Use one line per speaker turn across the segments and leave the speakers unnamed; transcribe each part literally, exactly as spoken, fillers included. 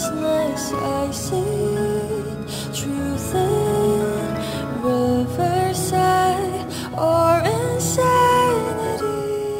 restlessness I see. Truth in riverside or insanity.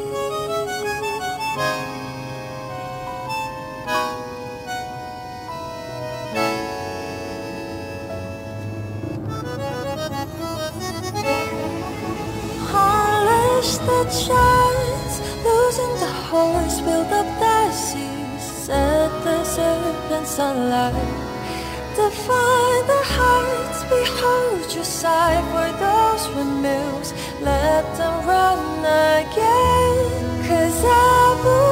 Unleash the giants, losing the horse, build up the seas, set the serpents alight. Define the heights, behold your sight. For those windmills, let them run again. 'Cause I believe